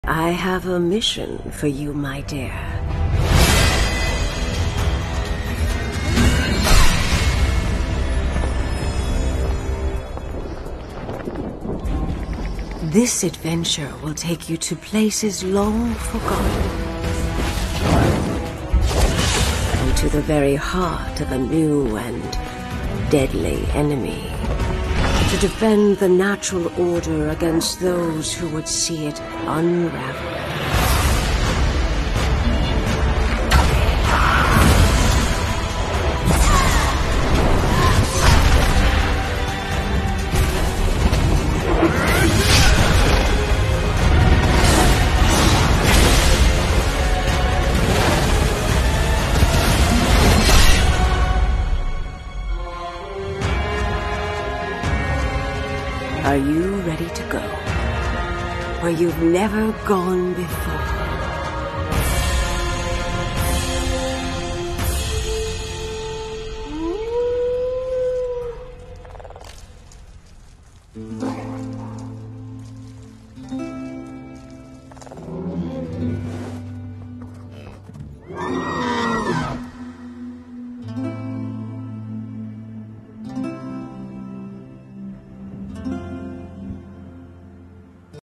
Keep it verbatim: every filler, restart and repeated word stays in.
I have a mission for you, my dear. This adventure will take you to places long forgotten. And to the very heart of a new and deadly enemy. To defend the natural order against those who would see it unravel. Are you ready to go where you've never gone before?